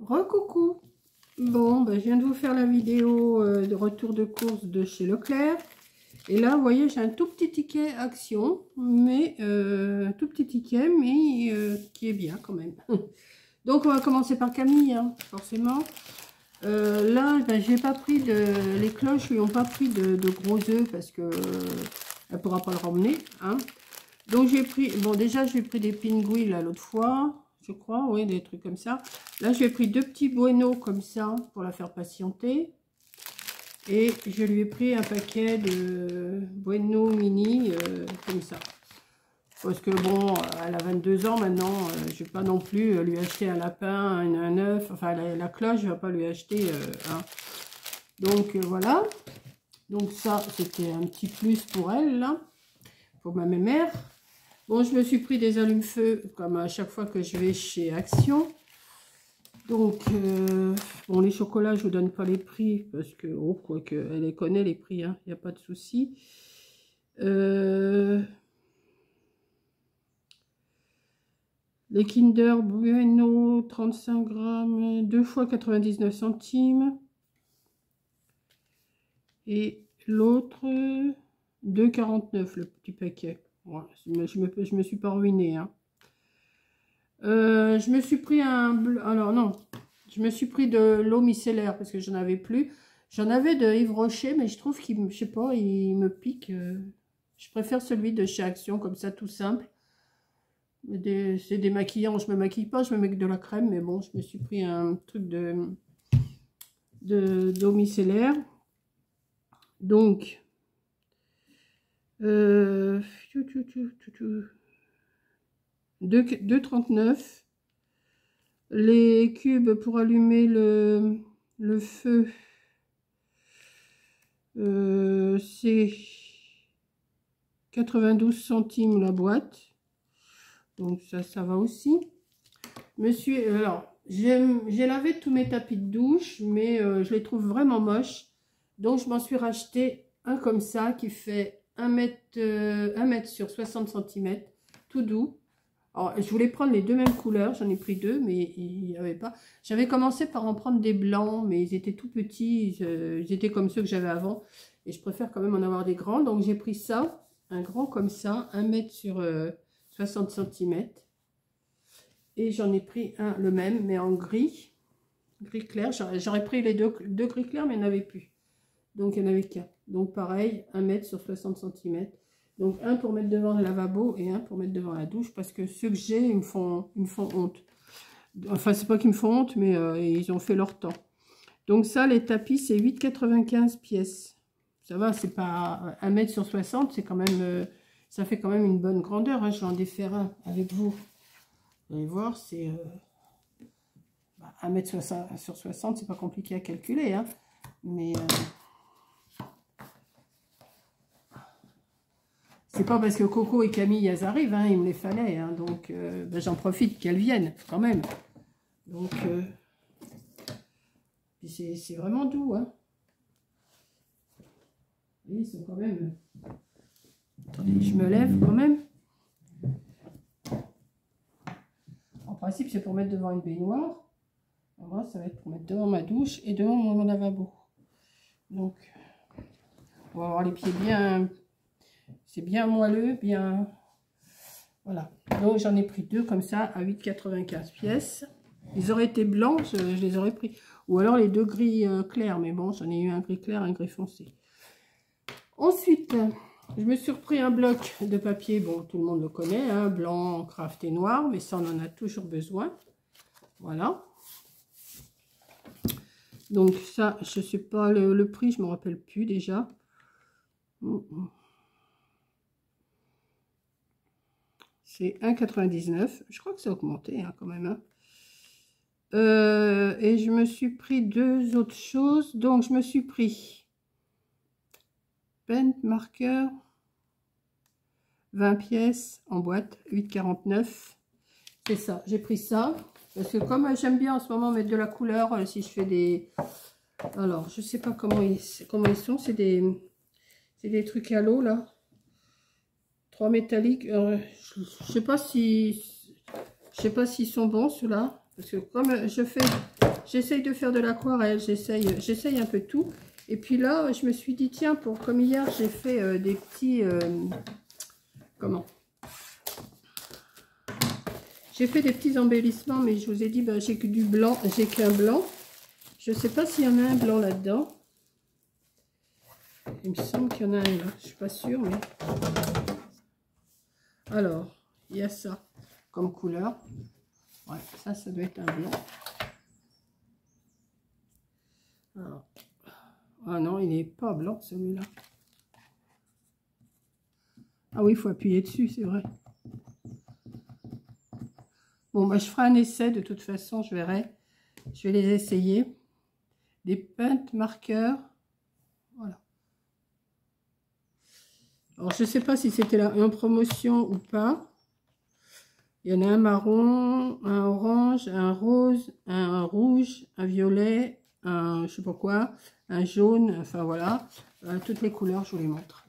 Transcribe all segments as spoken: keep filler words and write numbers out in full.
Recoucou. Bon, ben, je viens de vous faire la vidéo euh, de retour de course de chez Leclerc. Et là, vous voyez, j'ai un tout petit ticket Action, mais euh, un tout petit ticket, mais euh, qui est bien quand même. Donc, on va commencer par Camille, hein, forcément. Euh, là, ben, j'ai pas pris de, les cloches lui ont pas pris de, de gros œufs parce que euh, elle pourra pas le ramener, hein. Donc j'ai pris, bon déjà j'ai pris des pingouins là l'autre fois, je crois, oui, des trucs comme ça. Là j'ai pris deux petits Bueno comme ça pour la faire patienter. Et je lui ai pris un paquet de Bueno mini euh, comme ça. Parce que bon, elle a vingt-deux ans maintenant, euh, je ne vais pas non plus lui acheter un lapin, un, un œuf, enfin la, la cloche, je ne vais pas lui acheter euh, un. Donc euh, voilà. Donc ça, c'était un petit plus pour elle, là, pour ma mère. Bon, je me suis pris des allumes-feu, comme à chaque fois que je vais chez Action. Donc, euh, bon, les chocolats, je ne vous donne pas les prix, parce que, oh, quoique, elle les connaît, les prix, hein, il n'y a pas de souci. Euh, les Kinder Bueno, trente-cinq grammes, deux fois quatre-vingt-dix-neuf centimes. Et l'autre, deux quarante-neuf, le petit paquet. Ouais, je me, je me suis pas ruinée, hein. Euh, je me suis pris un... Alors non, je me suis pris de l'eau micellaire parce que j'en avais plus. J'en avais de Yves Rocher, mais je trouve qu'il, je sais pas, il me pique. Euh, je préfère celui de chez Action, comme ça, tout simple. C'est démaquillant, je me maquille pas, je me mets que de la crème, mais bon, je me suis pris un truc de d'eau micellaire. Donc... Euh, deux trente-neuf. Les cubes pour allumer le, le feu, euh, c'est quatre-vingt-douze centimes la boîte. Donc ça, ça va aussi. Monsieur, alors, j'ai lavé tous mes tapis de douche, mais euh, je les trouve vraiment moches. Donc je m'en suis racheté un comme ça qui fait un mètre, euh, un mètre sur soixante centimètres, tout doux. Alors, je voulais prendre les deux mêmes couleurs, j'en ai pris deux, mais il n'y avait pas. J'avais commencé par en prendre des blancs, mais ils étaient tout petits, ils, ils étaient comme ceux que j'avais avant. Et je préfère quand même en avoir des grands, donc j'ai pris ça, un grand comme ça, un mètre sur euh, soixante centimètres. Et j'en ai pris un, le même, mais en gris, gris clair. J'aurais pris les deux, deux gris clairs, mais il n'y en avait plus. Donc, il n'y en avait qu'un. Donc, pareil, un mètre sur soixante centimètres. Donc, un pour mettre devant le lavabo et un pour mettre devant la douche. Parce que ceux que j'ai, ils me font, ils me font honte. Enfin, c'est pas qu'ils me font honte, mais euh, ils ont fait leur temps. Donc, ça, les tapis, c'est huit quatre-vingt-quinze pièces. Ça va, c'est pas un mètre sur soixante. C'est quand même... Euh, ça fait quand même une bonne grandeur. Hein. Je vais en défaire un avec vous. Vous allez voir, c'est... Euh, bah, un mètre sur soixante, c'est pas compliqué à calculer. Hein. Mais... Euh, c'est pas parce que Coco et Camille, elles arrivent, hein, il me les fallait, hein, donc euh, ben, j'en profite qu'elles viennent, quand même. Donc, euh, c'est vraiment doux, hein. Vous voyez, ils sont quand même... Attendez, je me lève quand même. En principe, c'est pour mettre devant une baignoire. Moi, ça va être pour mettre devant ma douche et devant mon lavabo. Donc, on va avoir les pieds bien... C'est bien moelleux, bien... Voilà. Donc, j'en ai pris deux comme ça, à huit quatre-vingt-quinze pièces. Ils auraient été blancs, je, je les aurais pris. Ou alors les deux gris euh, clairs. Mais bon, j'en ai eu un gris clair, un gris foncé. Ensuite, je me suis repris un bloc de papier. Bon, tout le monde le connaît, hein, blanc, craft et noir. Mais ça, on en a toujours besoin. Voilà. Donc, ça, je ne sais pas le, le prix, je ne me rappelle plus déjà. C'est un quatre-vingt-dix-neuf. Je crois que ça a augmenté hein, quand même. Hein. Euh, et je me suis pris deux autres choses. Donc, je me suis pris pen marqueur vingt pièces en boîte, huit quarante-neuf. C'est ça, j'ai pris ça. Parce que comme j'aime bien en ce moment mettre de la couleur, euh, si je fais des... Alors, je sais pas comment ils, comment ils sont. C'est des, c'est des trucs à l'eau, là. Trois métalliques. Euh, je, je sais pas si... Je sais pas s'ils sont bons, ceux-là. Parce que comme je fais j'essaye de faire de l'aquarelle, j'essaye j'essaye un peu tout. Et puis là, je me suis dit, tiens, pour comme hier, j'ai fait euh, des petits... Euh, comment J'ai fait des petits embellissements, mais je vous ai dit, ben, j'ai que du blanc, j'ai qu'un blanc. Je ne sais pas s'il y en a un blanc là-dedans. Il me semble qu'il y en a un là, je ne suis pas sûre, mais... Alors, il y a ça comme couleur. Ouais, ça, ça doit être un blanc. Alors, ah non, il n'est pas blanc celui-là. Ah oui, il faut appuyer dessus, c'est vrai. Bon, bah, je ferai un essai, de toute façon, je verrai. Je vais les essayer. Des peintes marqueurs. Voilà. Alors, je ne sais pas si c'était là en promotion ou pas. Il y en a un marron, un orange, un rose, un rouge, un violet, un je sais pas quoi, un jaune, enfin voilà. Euh, toutes les couleurs, je vous les montre.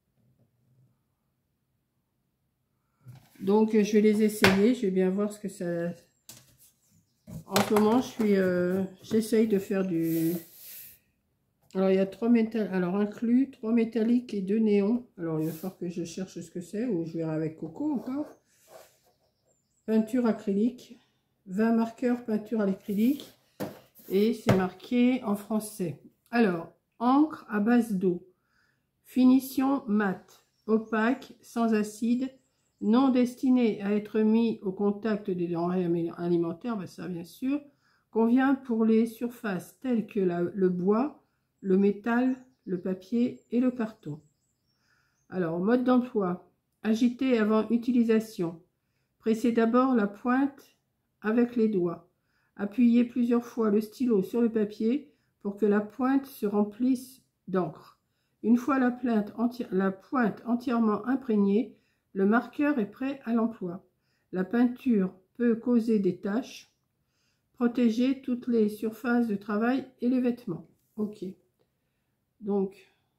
Donc, je vais les essayer. Je vais bien voir ce que ça... En ce moment, je suis, euh, j'essaye de faire du... Alors, il y a trois métal... Alors, inclus, trois métalliques et deux néons. Alors, il va falloir que je cherche ce que c'est, ou je verrai avec Coco encore. Peinture acrylique. vingt marqueurs peinture à l'acrylique. Et c'est marqué en français. Alors, encre à base d'eau. Finition mat, opaque, sans acide, non destiné à être mis au contact des denrées alimentaires, ben ça bien sûr, convient pour les surfaces telles que la, le bois, le métal, le papier et le carton. Alors, mode d'emploi, agiter avant utilisation. Pressez d'abord la pointe avec les doigts. Appuyez plusieurs fois le stylo sur le papier pour que la pointe se remplisse d'encre. Une fois la, enti la pointe entièrement imprégnée, le marqueur est prêt à l'emploi. La peinture peut causer des taches. Protégez toutes les surfaces de travail et les vêtements. Ok. Donc,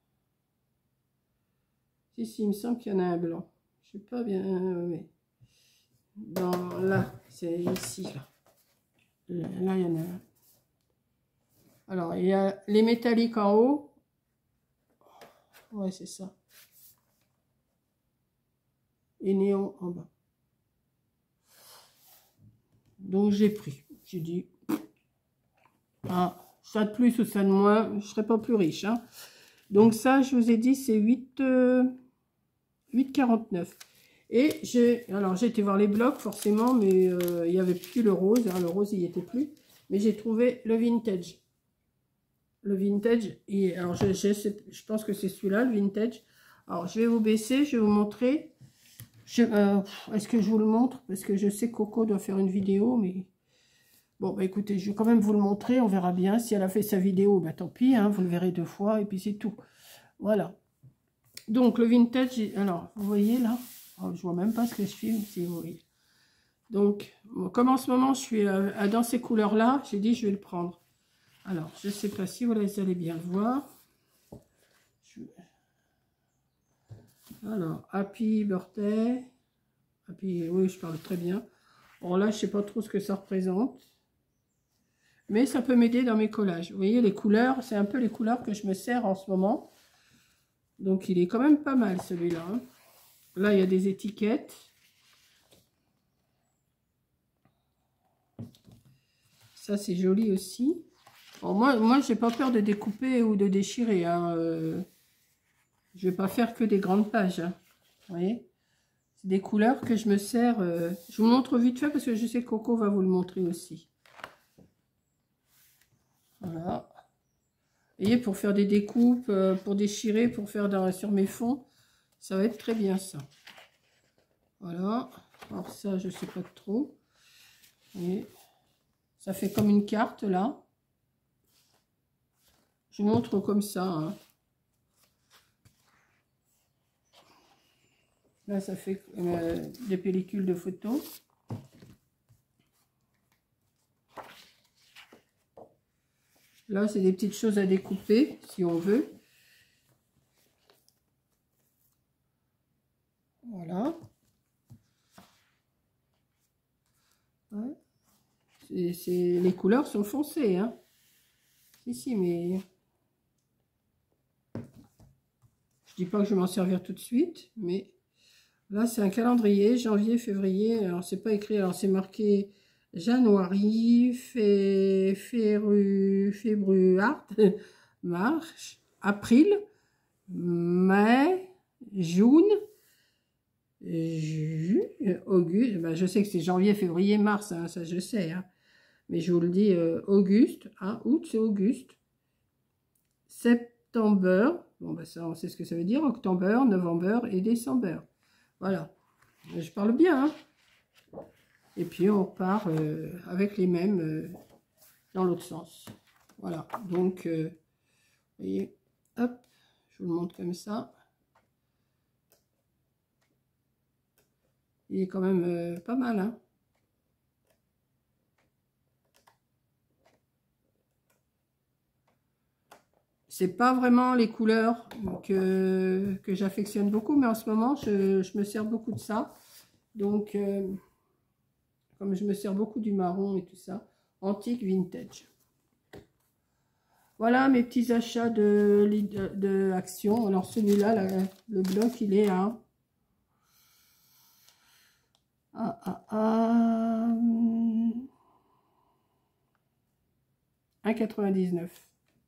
si, si, il me semble qu'il y en a un blanc. Je sais pas bien, mais dans là, c'est ici, là. Là, il y en a un. Alors, il y a les métalliques en haut. Ouais, c'est ça. Et néon en bas. Donc, j'ai pris. J'ai dit, ah, ça de plus ou ça de moins, je ne serais pas plus riche. Hein. Donc, ça, je vous ai dit, c'est huit virgule quarante-neuf. Et j'ai, alors, j'ai été voir les blocs, forcément, mais euh, il n'y avait plus le rose. Hein, le rose, il n'y était plus. Mais j'ai trouvé le vintage. Le vintage, et alors je, je, je pense que c'est celui-là, le vintage. Alors je vais vous baisser, je vais vous montrer. Euh, Est-ce que je vous le montre? Parce que je sais que Coco doit faire une vidéo, mais... Bon, bah écoutez, je vais quand même vous le montrer, on verra bien. Si elle a fait sa vidéo, bah tant pis, hein, vous le verrez deux fois, et puis c'est tout. Voilà. Donc le vintage, alors, vous voyez là, oh, je vois même pas ce que je filme, si vous voyez. Donc, bon, comme en ce moment, je suis euh, dans ces couleurs-là, j'ai dit, je vais le prendre. Alors, je ne sais pas si vous allez bien le voir. Je... Alors, Happy Birthday. Happy... Oui, je parle très bien. Bon, là, je ne sais pas trop ce que ça représente. Mais ça peut m'aider dans mes collages. Vous voyez, les couleurs, c'est un peu les couleurs que je me sers en ce moment. Donc, il est quand même pas mal, celui-là. Hein. Là, il y a des étiquettes. Ça, c'est joli aussi. Bon, moi, moi je n'ai pas peur de découper ou de déchirer. Hein. Euh, je ne vais pas faire que des grandes pages. Hein. Vous voyez, c'est des couleurs que je me sers. Euh, je vous montre vite fait parce que je sais que Coco va vous le montrer aussi. Voilà. Vous voyez, pour faire des découpes, euh, pour déchirer, pour faire dans, sur mes fonds, ça va être très bien ça. Voilà. Alors ça, je ne sais pas trop. Vous voyez, ça fait comme une carte là. Je montre comme ça. Hein. Là, ça fait euh, des pellicules de photos. Là, c'est des petites choses à découper, si on veut. Voilà. Ouais. les couleurs sont foncées. Hein. Si, si, mais... Je dis pas que je vais m'en servir tout de suite, mais... Là, c'est un calendrier, janvier, février. Alors, c'est pas écrit, alors c'est marqué Januari, fé, févru, févruart, mars, avril, mai, juin, ju, auguste. Ben, je sais que c'est janvier, février, mars, hein, ça je sais. Hein. Mais je vous le dis, euh, auguste, hein, août, c'est auguste. Septembre, bon, ben ça, on sait ce que ça veut dire. Octobre, novembre et décembre. Voilà, je parle bien. Hein. Et puis on repart euh, avec les mêmes euh, dans l'autre sens. Voilà, donc, euh, vous voyez, hop, je vous le montre comme ça. Il est quand même euh, pas mal. Hein. C'est pas vraiment les couleurs que, que j'affectionne beaucoup, mais en ce moment, je, je me sers beaucoup de ça. Donc, euh, comme je me sers beaucoup du marron et tout ça, antique vintage. Voilà mes petits achats de, de, de Action. Alors, celui-là, le bloc, il est à... à, à, à un virgule quatre-vingt-dix-neuf.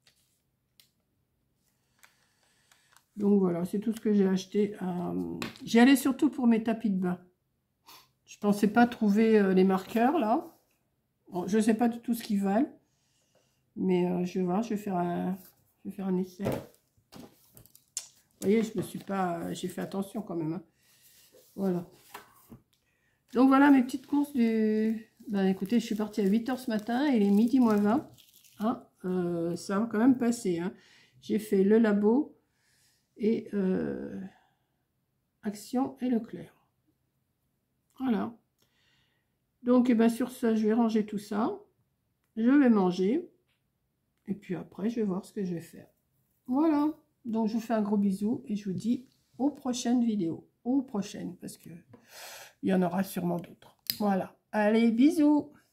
Donc voilà, c'est tout ce que j'ai acheté. Euh, J'y allais surtout pour mes tapis de bain. Je pensais pas trouver euh, les marqueurs là. Bon, je sais pas du tout ce qu'ils valent. Mais euh, je vais voir, je vais faire un, je vais faire un essai. Vous voyez, je me suis pas... J'ai fait attention quand même. Hein. Voilà. Donc voilà mes petites courses du... Ben écoutez, je suis partie à huit heures ce matin et il est midi moins vingt. Hein, euh, ça va quand même passer. Hein. J'ai fait le labo. Et euh, Action et Leclerc. Voilà. Donc, et ben, sur ça, je vais ranger tout ça. Je vais manger. Et puis après, je vais voir ce que je vais faire. Voilà. Donc, je vous fais un gros bisou et je vous dis aux prochaines vidéos. Aux prochaines, parce que il y en aura sûrement d'autres. Voilà. Allez, bisous.